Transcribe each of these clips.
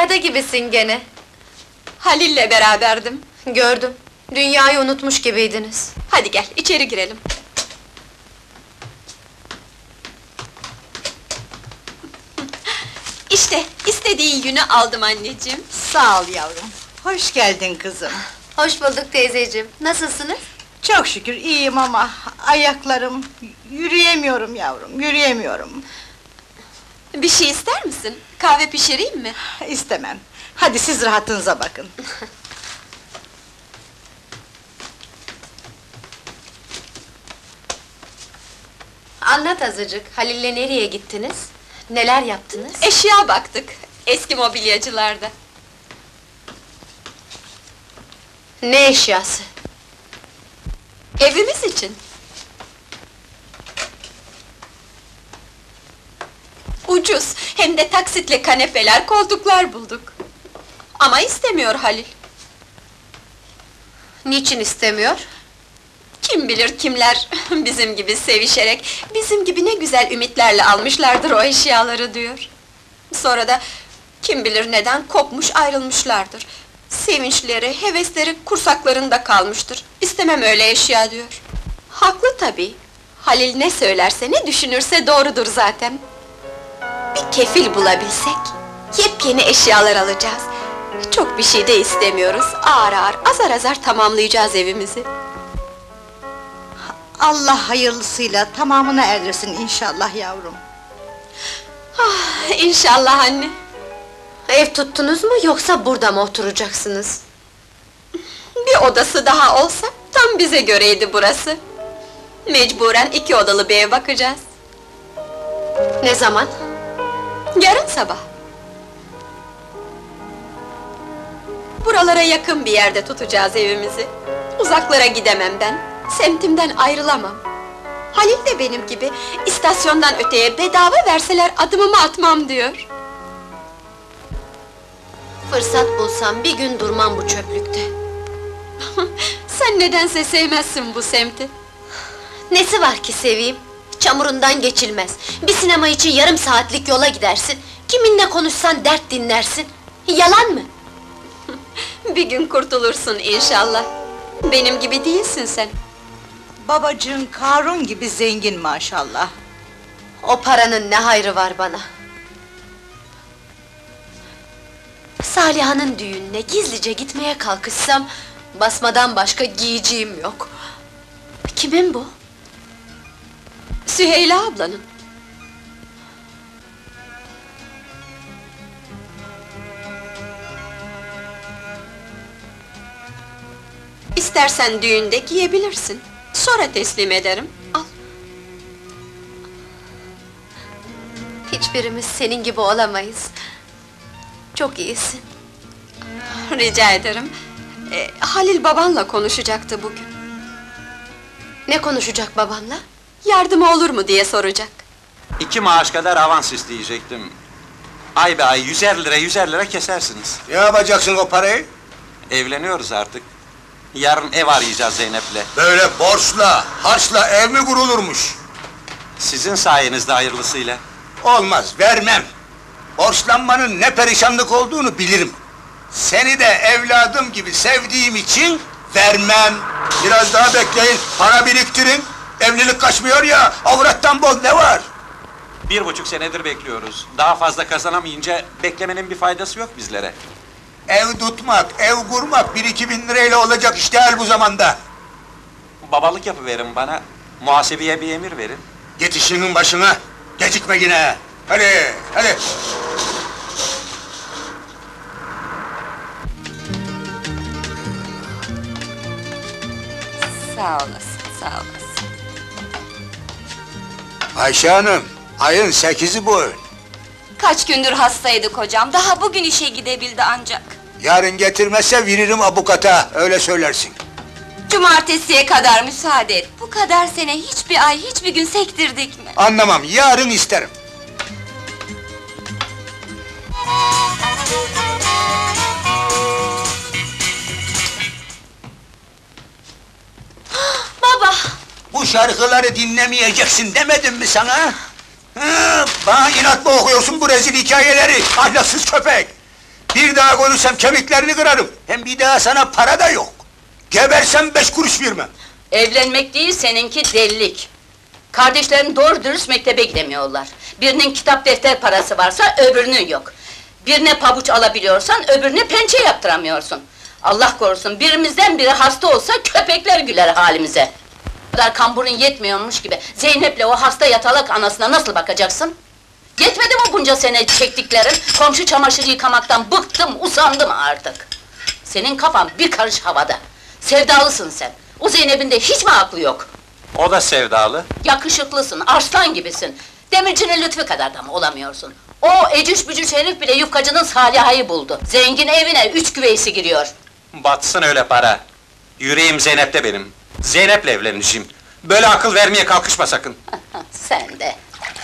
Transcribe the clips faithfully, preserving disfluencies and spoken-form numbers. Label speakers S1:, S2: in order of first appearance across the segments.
S1: Rüyada gibisin gene.
S2: Halil'le beraberdim.
S1: Gördüm. Dünyayı unutmuş gibiydiniz.
S2: Hadi gel, içeri girelim. İşte, istediğin yünü aldım anneciğim.
S3: Sağ ol yavrum. Hoş geldin kızım.
S1: Hoş bulduk teyzeciğim. Nasılsınız?
S3: Çok şükür iyiyim ama ayaklarım... Yürüyemiyorum yavrum, yürüyemiyorum.
S2: Bir şey ister misin? Kahve pişireyim mi?
S3: İstemem. Hadi siz rahatınıza bakın.
S1: Anlat azıcık, Halil'le nereye gittiniz? Neler yaptınız?
S2: Eşya baktık, eski mobilyacılarda.
S1: Ne eşyası?
S2: Evimiz için. Ucuz, hem de taksitle kanepeler, koltuklar bulduk. Ama istemiyor Halil.
S1: Niçin istemiyor?
S2: Kim bilir kimler bizim gibi sevişerek, bizim gibi ne güzel ümitlerle almışlardır o eşyaları diyor. Sonra da kim bilir neden kopmuş ayrılmışlardır. Sevinçleri, hevesleri kursaklarında kalmıştır. İstemem öyle eşya diyor. Haklı tabii. Halil ne söylerse, ne düşünürse doğrudur zaten. Bir kefil bulabilsek, yepyeni eşyalar alacağız. Çok bir şey de istemiyoruz, ağır ağır, azar azar tamamlayacağız evimizi.
S3: Allah hayırlısıyla tamamına erdirsin inşallah yavrum.
S2: Ah, inşallah anne.
S1: Ev tuttunuz mu, yoksa burada mı oturacaksınız?
S2: Bir odası daha olsa, tam bize göreydi burası. Mecburen iki odalı bir ev bakacağız.
S1: Ne zaman?
S2: Yarın sabah. Buralara yakın bir yerde tutacağız evimizi. Uzaklara gidemem ben, semtimden ayrılamam. Halil de benim gibi, istasyondan öteye bedava verseler adımımı atmam diyor.
S1: Fırsat bulsam bir gün durmam bu çöplükte.
S2: Sen nedense sevmezsin bu semti.
S1: Nesi var ki seveyim? Çamurundan geçilmez. Bir sinema için yarım saatlik yola gidersin. Kiminle konuşsan dert dinlersin. Yalan mı?
S2: Bir gün kurtulursun inşallah. Benim gibi değilsin sen.
S3: Babacığın Karun gibi zengin maşallah.
S1: O paranın ne hayrı var bana? Saliha'nın düğününe gizlice gitmeye kalkışsam... basmadan başka giyeceğim yok. Kimin bu?
S2: Süheyla ablanın. İstersen düğünde giyebilirsin. Sonra teslim ederim. Al.
S1: Hiçbirimiz senin gibi olamayız. Çok iyisin.
S2: Rica ederim. Ee, Halil babanla konuşacaktı bugün.
S1: Ne konuşacak babanla?
S2: Yardımı olur mu diye soracak.
S4: İki maaş kadar avans isteyecektim. Ay be ay, yüzer lira, yüzer lira kesersiniz.
S5: Ne yapacaksın o parayı?
S4: Evleniyoruz artık. Yarın ev arayacağız Zeynep'le.
S5: Böyle borçla, harçla ev mi kurulurmuş?
S4: Sizin sayenizde hayırlısıyla.
S5: Olmaz, vermem! Borçlanmanın ne perişanlık olduğunu bilirim. Seni de evladım gibi sevdiğim için vermem! Biraz daha bekleyin, para biriktirin! Evlilik kaçmıyor ya, avrattan bol ne var?
S4: Bir buçuk senedir bekliyoruz. Daha fazla kazanamayınca beklemenin bir faydası yok bizlere.
S5: Ev tutmak, ev kurmak bir iki bin lirayla olacak iş değil bu zamanda!
S4: Babalık yapıverin bana, muhasebeye bir emir verin.
S5: Git işinin başına, gecikme yine! Hadi, hadi!
S2: Sağ olasın, sağ olasın.
S5: Ayşe Hanım, ayın sekizi bu.
S6: Kaç gündür hastaydı kocam, daha bugün işe gidebildi ancak.
S5: Yarın getirmezse veririm abukata, öyle söylersin.
S6: Cumartesiye kadar müsaade et. Bu kadar sene hiçbir ay, hiçbir gün sektirdik mi?
S5: Anlamam, yarın isterim.
S1: Baba!
S5: Bu şarkıları dinlemeyeceksin demedim mi sana? Hı, bana inatla okuyorsun bu rezil hikayeleri, ahlaksız köpek! Bir daha konuşsam kemiklerini kırarım. Hem bir daha sana para da yok. Gebersem beş kuruş vermem.
S7: Evlenmek değil, seninki delilik. Kardeşlerin doğru dürüst mektebe gidemiyorlar. Birinin kitap defter parası varsa öbürünün yok. Birine pabuç alabiliyorsan öbürüne pençe yaptıramıyorsun. Allah korusun, birimizden biri hasta olsa köpekler güler halimize. Bu kadar kamburun yetmiyormuş gibi Zeynep'le o hasta yatalak anasına nasıl bakacaksın? Yetmedi mi bunca sene çektiklerin? Komşu çamaşır yıkamaktan bıktım, usandım artık. Senin kafan bir karış havada. Sevdalısın sen. O Zeynep'in de hiç mi aklı yok?
S4: O da sevdalı.
S7: Yakışıklısın, arslan gibisin. Demircinin Lütfü kadar da mı olamıyorsun? O ecüş bücüş herif bile yufkacının Saliha'yı buldu. Zengin evine üç güveysi giriyor.
S4: Batsın öyle para. Yüreğim Zeynep'te benim. Zeynep'le evleneceğim. Böyle akıl vermeye kalkışma sakın.
S7: Sen de.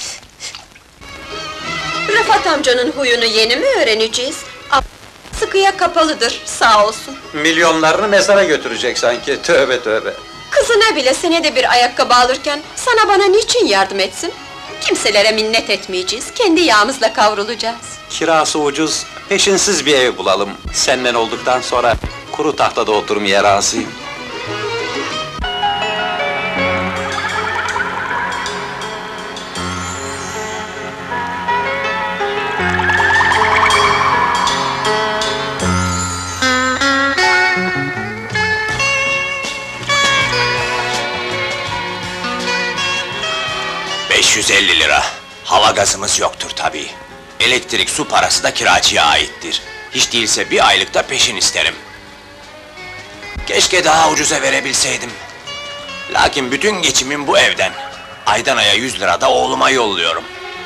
S2: Rıfat amcanın huyunu yeni mi öğreneceğiz? A- Sıkıya kapalıdır, sağ olsun.
S4: Milyonlarını mezara götürecek sanki. Tövbe tövbe.
S2: Kızına bile senede bir ayakkabı alırken, sana bana niçin yardım etsin? Kimselere minnet etmeyeceğiz, kendi yağımızla kavrulacağız.
S4: Kirası ucuz, peşinsiz bir ev bulalım. Senden olduktan sonra kuru tahtada oturmaya razıyım.
S8: beş yüz elli lira. Hava gazımız yoktur tabii. Elektrik, su parası da kiracıya aittir. Hiç değilse bir aylık da peşin isterim. Keşke daha ucuza verebilseydim. Lakin bütün geçimim bu evden. Aydan aya yüz lira da oğluma yolluyorum.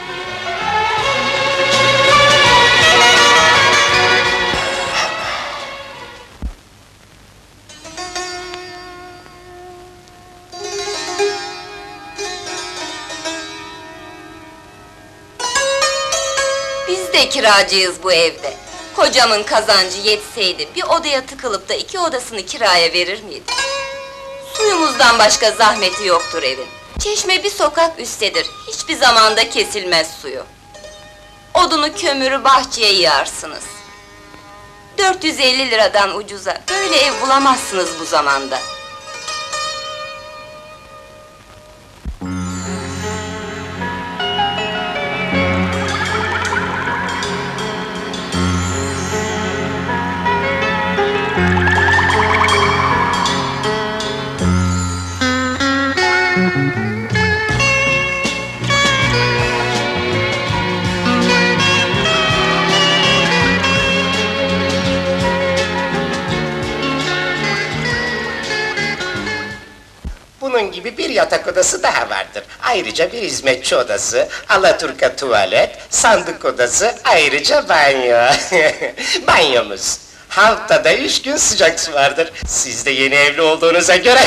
S6: Biz de kiracıyız bu evde. Kocamın kazancı yetseydi, bir odaya tıkılıp da iki odasını kiraya verir miydi? Suyumuzdan başka zahmeti yoktur evin. Çeşme bir sokak üsttedir, hiçbir zamanda kesilmez suyu. Odunu, kömürü bahçeye yığarsınız. dört yüz elli liradan ucuza, böyle ev bulamazsınız bu zamanda.
S9: Bunun gibi bir yatak odası daha vardır. Ayrıca bir hizmetçi odası, alaturka tuvalet, sandık odası, ayrıca banyo. Banyomuz. Haftada üç gün sıcak su vardır. Siz de yeni evli olduğunuza göre...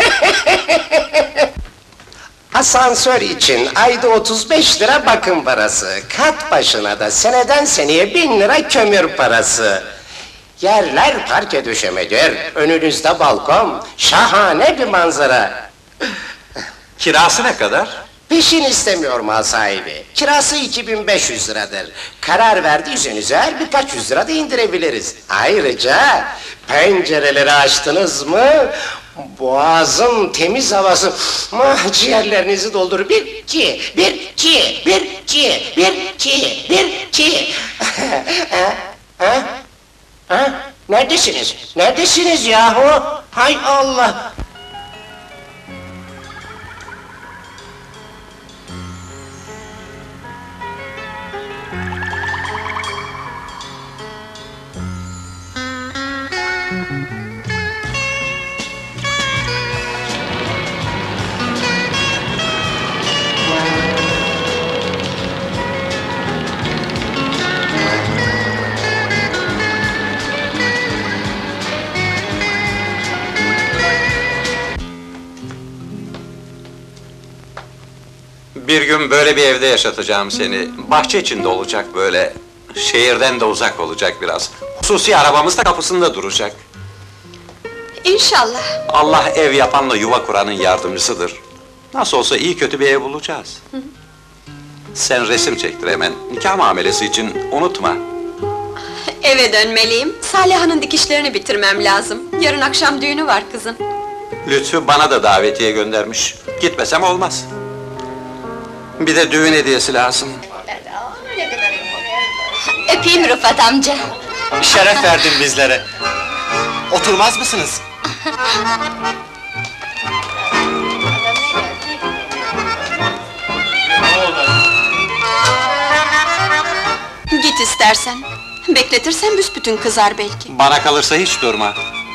S9: Asansör için ayda otuz beş lira bakım parası, kat başına da seneden seneye bin lira kömür parası. Yerler parke döşemedir, önünüzde balkon, şahane bir manzara.
S4: Kirası ne kadar?
S9: Peşin istemiyor mal sahibi, kirası iki bin beş yüz liradır. Karar verdiyseniz eğer birkaç yüz lira da indirebiliriz. Ayrıca pencereleri açtınız mı, boğazın temiz havası ah, ciğerlerinizi doldurur. Bir, iki, bir, iki, bir, iki, bir, iki, bir, iki. ha? Ha? Ha? Neredesiniz? Neredesiniz yahu? Hay Allah!
S4: Bir gün böyle bir evde yaşatacağım seni. Bahçe içinde olacak böyle. Şehirden de uzak olacak biraz. Hususi arabamız da kapısında duracak.
S2: İnşallah.
S4: Allah ev yapanla yuva kuranın yardımcısıdır. Nasıl olsa iyi kötü bir ev bulacağız. Sen resim çektir hemen. Nikah muamelesi için unutma.
S2: Eve dönmeliyim. Saliha'nın dikişlerini bitirmem lazım. Yarın akşam düğünü var kızın.
S4: Lütfü bana da davetiye göndermiş. Gitmesem olmaz. Bir de düğün hediyesi lazım.
S1: Öpeyim Rıfat amca.
S10: Şeref verdin bizlere. Oturmaz mısınız?
S2: Git istersen. Bekletirsen büsbütün kızar belki.
S4: Bana kalırsa hiç durma.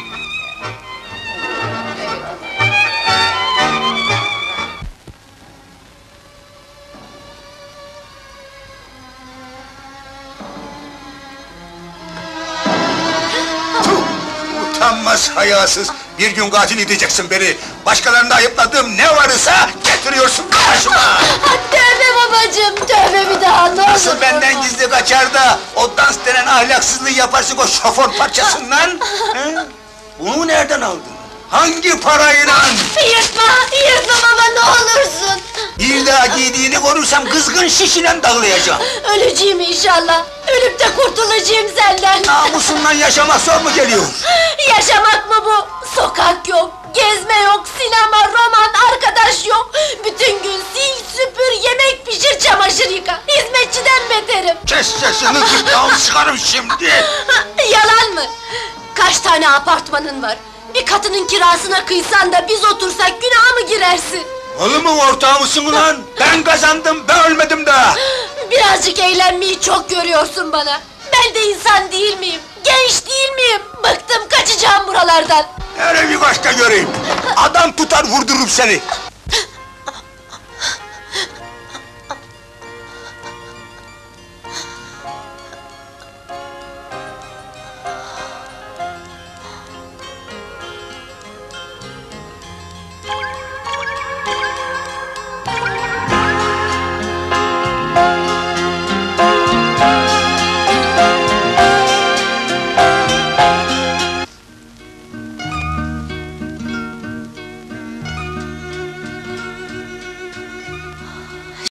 S5: Utanmaz, hayasız! Bir gün katil edeceksin beni! Başkalarında ayıpladığım ne varsa getiriyorsun karşıma!
S1: Tövbe babacığım, tövbe bir daha, ne olur!
S5: Nasıl benden gizli kaçar da o dans denen ahlaksızlığı yaparsın o şoför parçasından? He? Bunu nereden aldın? Hangi parayla?
S1: Yırtma, yırtma baba, ne olursun!
S5: Bir daha giydiğini görürsem kızgın şişile dağılayacağım!
S1: Öleceğim inşallah, ölüp de kurtulacağım senden!
S5: Namusundan yaşamak zor mu geliyor?
S1: Yaşamak mı bu? Sokak yok, gezme yok, sinema, roman, arkadaş yok! Bütün gün sil, süpür, yemek pişir, çamaşır yıka! Hizmetçiden beterim!
S5: Kes sesini, gırtlağımı sıkarım şimdi!
S1: Yalan mı? Kaç tane apartmanın var? Bir katının kirasına kıysan da biz otursak günaha mı girersin?
S5: Oğlumun ortağı mısın ulan? Ben kazandım, ben ölmedim daha!
S1: Birazcık eğlenmeyi çok görüyorsun bana! Ben de insan değil miyim? Genç değil miyim? Bıktım, kaçacağım buralardan!
S5: Hele bir başka göreyim! Adam tutar vurdururum seni!